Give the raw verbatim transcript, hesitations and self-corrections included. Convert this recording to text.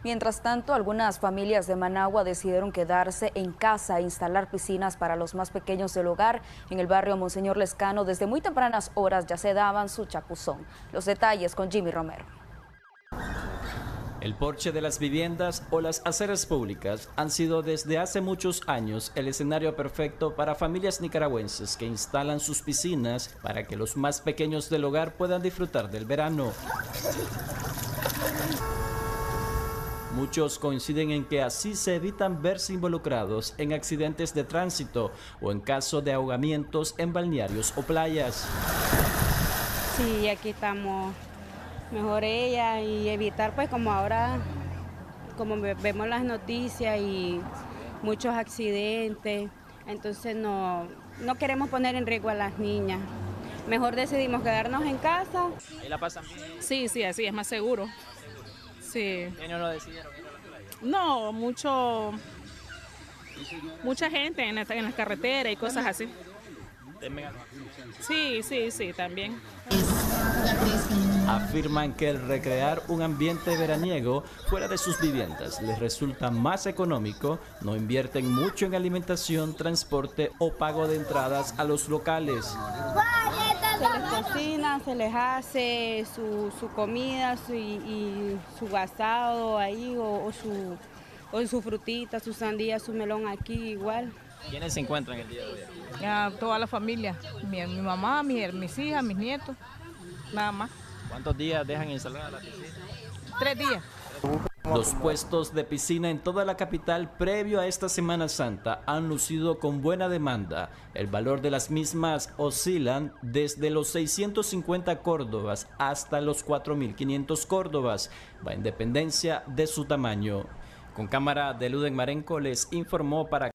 Mientras tanto, algunas familias de Managua decidieron quedarse en casa e instalar piscinas para los más pequeños del hogar. En el barrio Monseñor Lescano, desde muy tempranas horas ya se daban su chapuzón. Los detalles con Jimmy Romero. El porche de las viviendas o las aceras públicas han sido desde hace muchos años el escenario perfecto para familias nicaragüenses que instalan sus piscinas para que los más pequeños del hogar puedan disfrutar del verano. Muchos coinciden en que así se evitan verse involucrados en accidentes de tránsito o en caso de ahogamientos en balnearios o playas. Sí, aquí estamos mejor ella y evitar, pues como ahora, como vemos las noticias y muchos accidentes, entonces no, no queremos poner en riesgo a las niñas. Mejor decidimos quedarnos en casa. ¿Ahí la pasan bien? Sí, sí, así es más seguro. Sí. ¿Ellos no decidieron ir a la playa? No, mucho, mucha gente en, esta, en las carreteras y cosas así. Sí, sí, sí, también. Afirman que el recrear un ambiente veraniego fuera de sus viviendas les resulta más económico, no invierten mucho en alimentación, transporte o pago de entradas a los locales. Se les cocina, se les hace su, su comida su, y, y su asado ahí o, o, su, o su frutita, su sandía, su melón aquí igual. ¿Quiénes se encuentran el día de hoy? Ya, toda la familia, mi, mi mamá, mi, mis hijas, mis nietos, nada más. ¿Cuántos días dejan instalada la piscina? Tres días. Los puestos de piscina en toda la capital previo a esta Semana Santa han lucido con buena demanda. El valor de las mismas oscilan desde los seiscientos cincuenta córdobas hasta los cuatro mil quinientos córdobas, va en dependencia de su tamaño. Con cámara de Luden Marenco les informó para